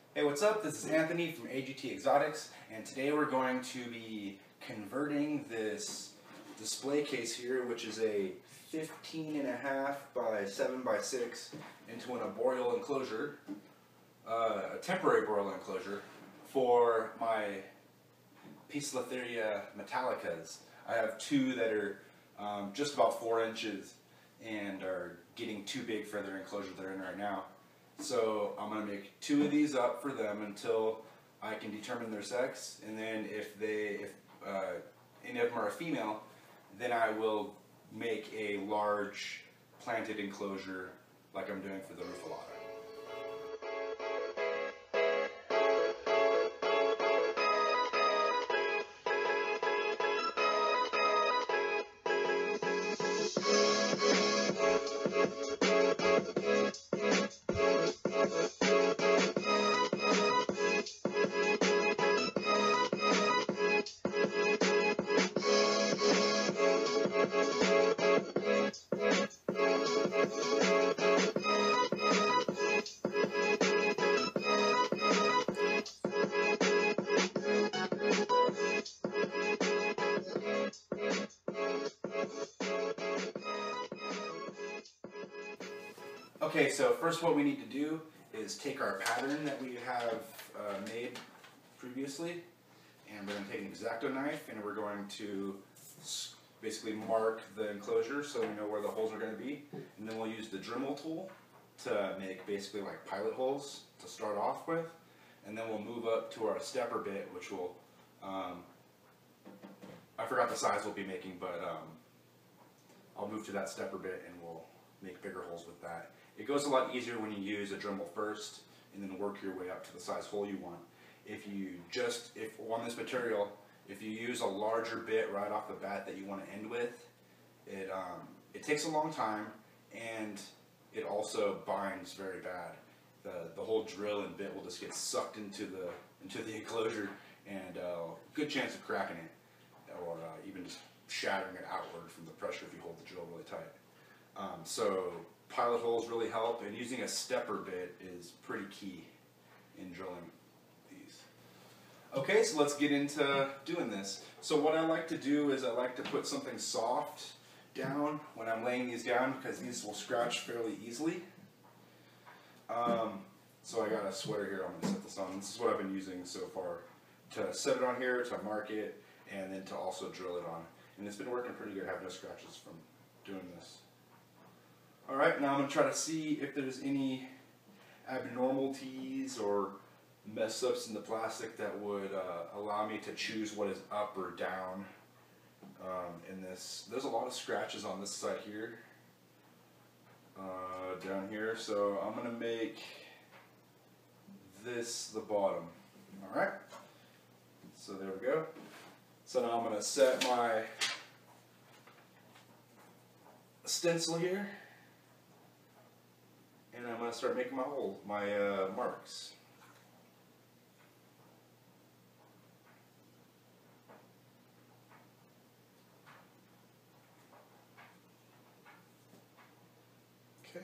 Hey, what's up? This is Anthony from AGT Exotics, and today we're going to be converting this display case here, which is a 15.5 by 7 by 6, into an arboreal enclosure, a temporary arboreal enclosure, for my Poecilotheria metallicas. I have two that are just about 4 inches and are getting too big for their enclosure they're in right now. So I'm going to make 2 of these up for them until I can determine their sex, and then if any of them are a female, then I will make a large planted enclosure like I'm doing for the Rufilata. Okay, so first what we need to do is take our pattern that we have made previously, and we're going to take an X-Acto knife and we're going to basically mark the enclosure so we know where the holes are going to be, and then we'll use the Dremel tool to make basically like pilot holes to start off with, and then we'll move up to our stepper bit, which will, I forgot the size we'll be making, but I'll move to that stepper bit and we'll make bigger holes with that. It goes a lot easier when you use a Dremel first and then work your way up to the size hole you want. If on this material, if you use a larger bit right off the bat that you want to end with, it takes a long time and it also binds very bad. The whole drill and bit will just get sucked into the enclosure, and good chance of cracking it or even just shattering it outward from the pressure if you hold the drill really tight. So pilot holes really help, and using a stepper bit is pretty key in drilling these. Okay, so let's get into doing this. So what I like to do is I like to put something soft down when I'm laying these down, because these will scratch fairly easily. So I got a sweater here I'm going to set this on. This is what I've been using so far to set it on here, to mark it, and then to also drill it on. And it's been working pretty good. I have no scratches from doing this. Alright, now I'm going to try to see if there's any abnormalities or mess ups in the plastic that would allow me to choose what is up or down in this. There's a lot of scratches on this side here, down here, so I'm going to make this the bottom. Alright, so there we go. So now I'm going to set my stencil here, and I'm going to start making my marks. Okay.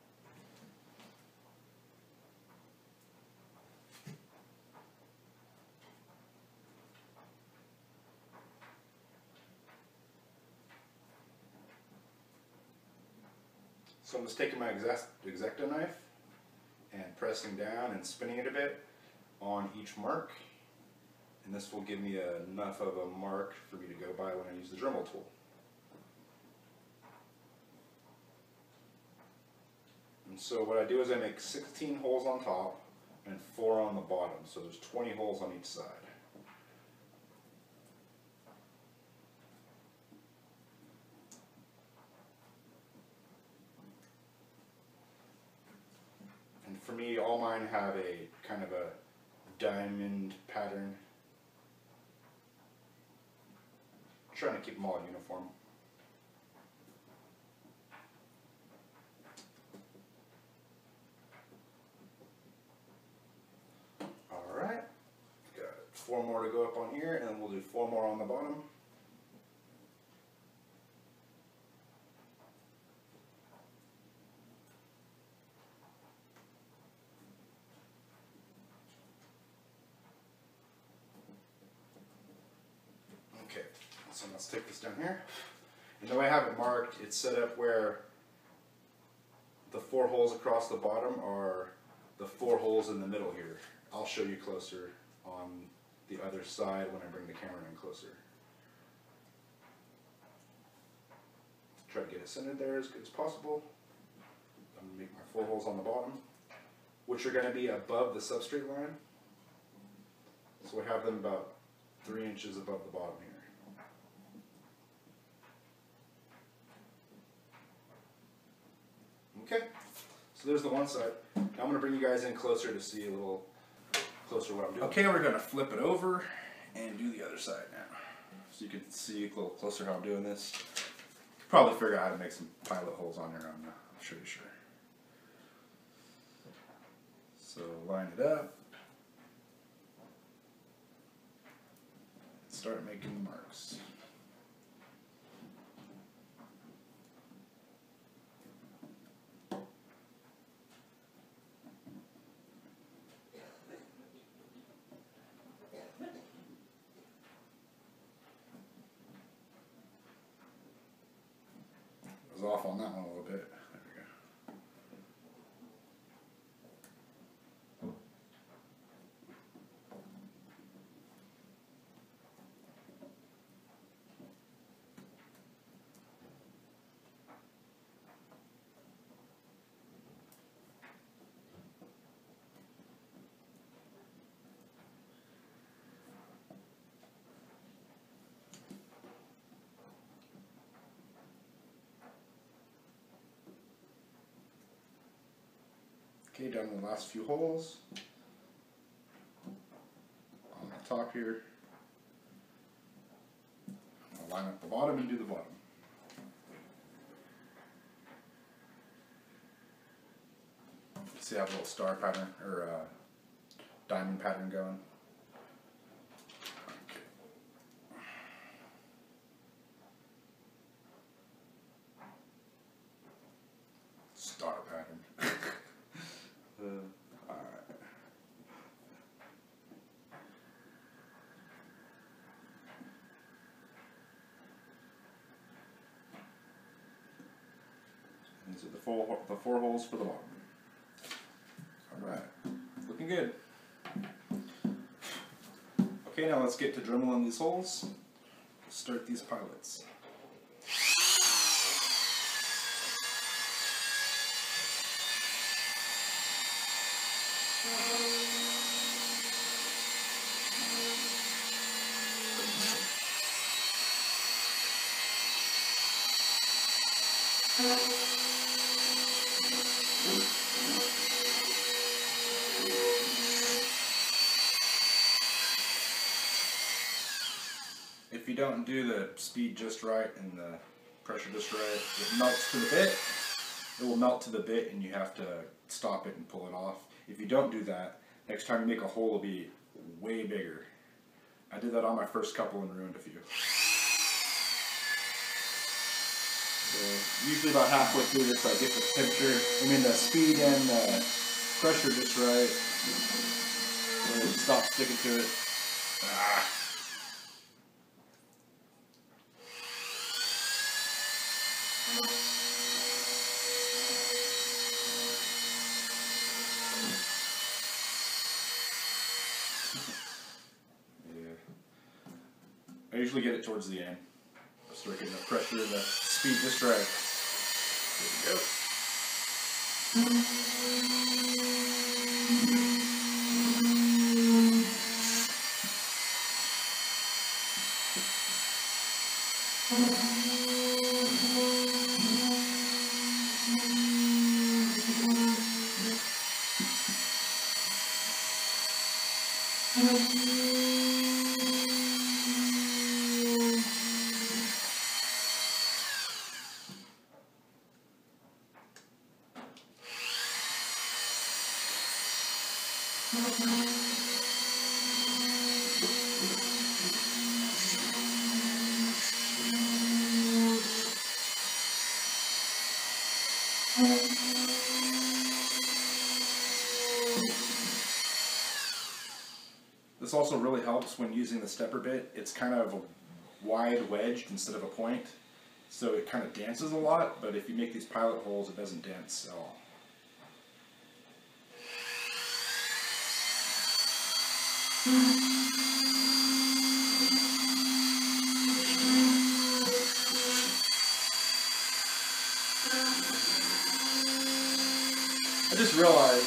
So I'm just taking my X-Acto knife and pressing down and spinning it a bit on each mark, and this will give me enough of a mark for me to go by when I use the Dremel tool. And so what I do is I make 16 holes on top and 4 on the bottom, so there's 20 holes on each side. And for me, all mine have a kind of a diamond pattern. I'm trying to keep them all uniform. Alright, got 4 more to go up on here, and then we'll do 4 more on the bottom. So let's take this down here. And the way I have it marked, it's set up where the 4 holes across the bottom are the 4 holes in the middle here. I'll show you closer on the other side when I bring the camera in closer. Try to get it centered there as good as possible. I'm going to make my 4 holes on the bottom, which are going to be above the substrate line. So I have them about 3 inches above the bottom here. Okay, so there's the one side. Now I'm going to bring you guys in closer to see a little closer what I'm doing. Okay, we're going to flip it over and do the other side now. So you can see a little closer how I'm doing this. Probably figure out how to make some pilot holes on here, I'm sure. So line it up. Start making the marks. I was off on that one a little bit. There we go. Okay, done the last few holes on the top here. I'll line up the bottom and do the bottom. See, I have a little star pattern or diamond pattern going. Okay. Star pattern. Alright. These are the 4 holes for the bottom. Alright, looking good. Okay, now let's get to dremeling these holes. Start these pilots. If you don't do the speed just right and the pressure just right, it melts to the bit. It will melt to the bit and you have to stop it and pull it off. If you don't do that, next time you make a hole will be way bigger. I did that on my first couple and ruined a few. So usually about halfway through this I get the temperature, the speed and the pressure just right. So stop sticking to it. I usually get it towards the end. Start getting the pressure and the speed just right. There we go. This also really helps when using the stepper bit. It's kind of wide wedged instead of a point, so it kind of dances a lot, but if you make these pilot holes, it doesn't dance at all. I just realized,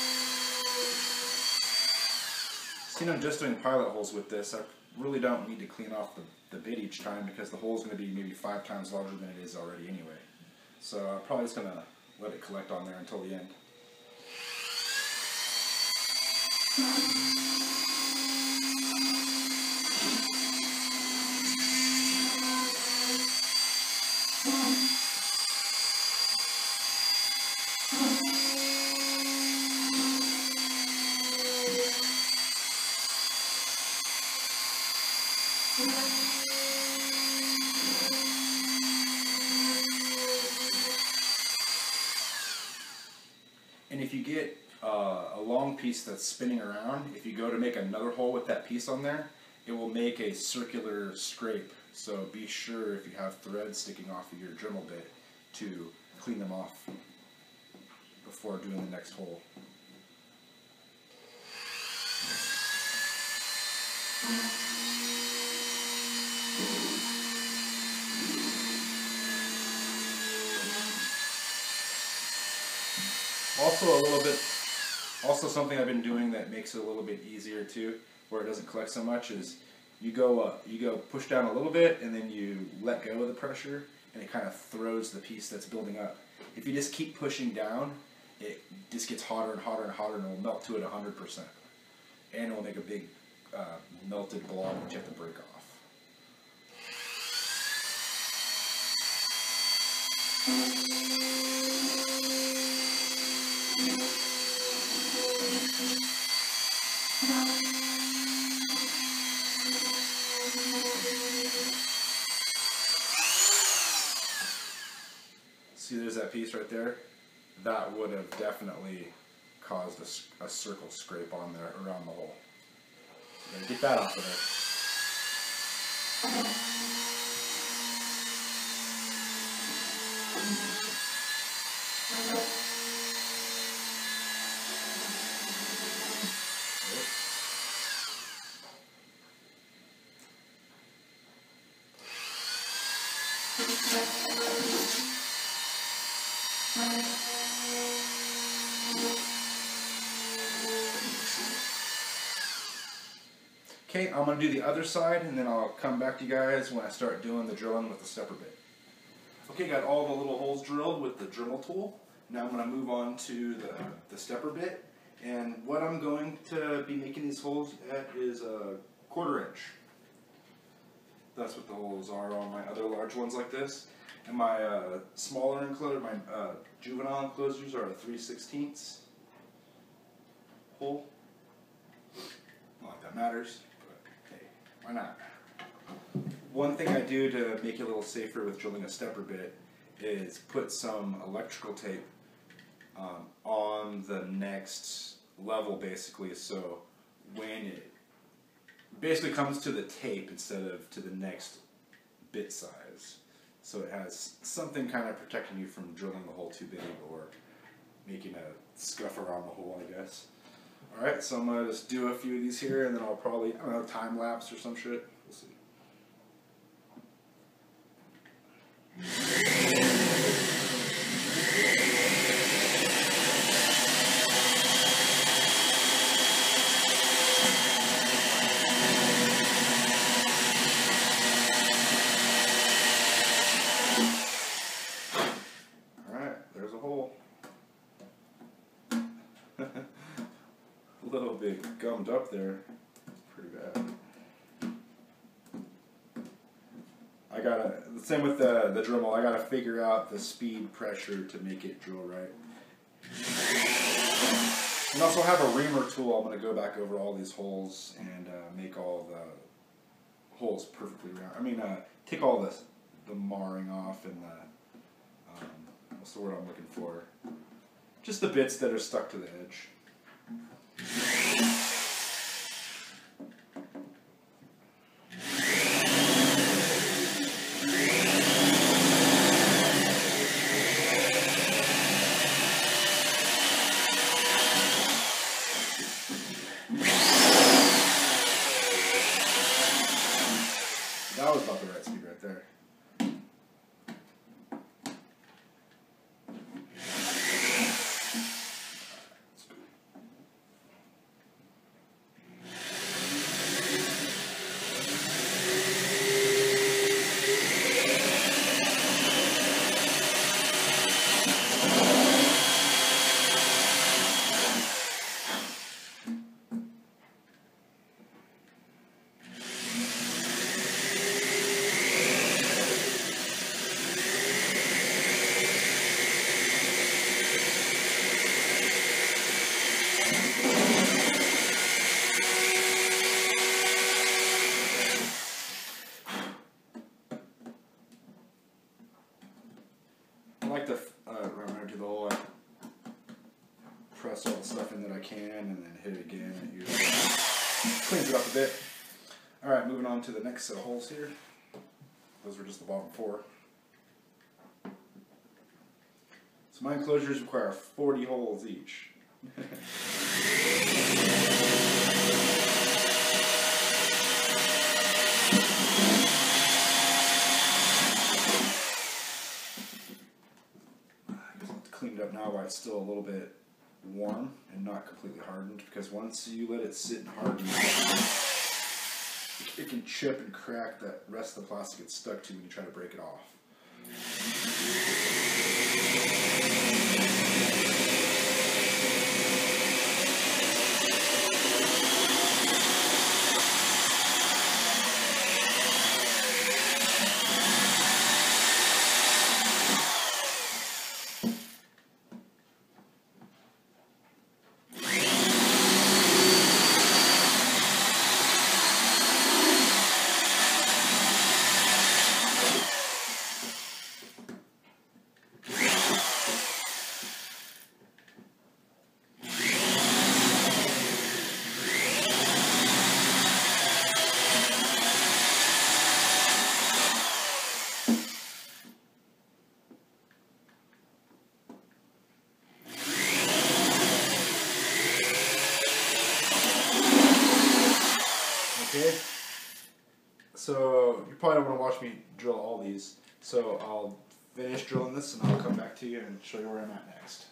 seeing I'm just doing pilot holes with this, I really don't need to clean off the bit each time because the hole's going to be maybe 5 times larger than it is already anyway. So I'm probably just going to let it collect on there until the end. And if you get a long piece that's spinning around, if you go to make another hole with that piece on there, it will make a circular scrape. So be sure, if you have threads sticking off of your Dremel bit, to clean them off before doing the next hole. Also something I've been doing that makes it a little bit easier too, where it doesn't collect so much, is you go push down a little bit and then you let go of the pressure and it kind of throws the piece that's building up. If you just keep pushing down, it just gets hotter and hotter and hotter and it will melt to it 100%. And it will make a big melted blob which you have to break off. See, there's that piece right there. That would have definitely caused a circle scrape on there around the hole. So I'm gonna get that off of there. Okay, I'm going to do the other side and then I'll come back to you guys when I start doing the drilling with the stepper bit. Okay, got all the little holes drilled with the Dremel tool. Now I'm going to move on to the stepper bit. And what I'm going to be making these holes at is a 1/4 inch. That's what the holes are on my other large ones like this. And my smaller enclosure, my juvenile enclosures are a 3/16 hole. Not like that matters, but hey, why not? One thing I do to make it a little safer with drilling a stepper bit is put some electrical tape on the next level basically, so when it basically comes to the tape instead of to the next bit size. So it has something kind of protecting you from drilling the hole too big or making a scuff around the hole, I guess. Alright, so I'm going to just do a few of these here and then I'll probably, I don't know, time lapse or some shit. We'll see. A little bit gummed up there. Pretty bad. I gotta, same with the Dremel, I gotta figure out the speed pressure to make it drill right. And also have a reamer tool. I'm gonna go back over all these holes and make all the holes perfectly round. I mean, take all the marring off and the, what's the word I'm looking for? Just the bits that are stuck to the edge. like to when I do the whole press all the stuff in that I can and then hit it again. It usually cleans it up a bit. Alright, moving on to the next set of holes here. Those were just the bottom 4. So my enclosures require 40 holes each. Clean it up now while it's still a little bit warm and not completely hardened, because once you let it sit and harden, it can chip and crack that rest of the plastic it's stuck to when you try to break it off. Okay, so you probably don't want to watch me drill all these, so I'll finish drilling this and I'll come back to you and show you where I'm at next.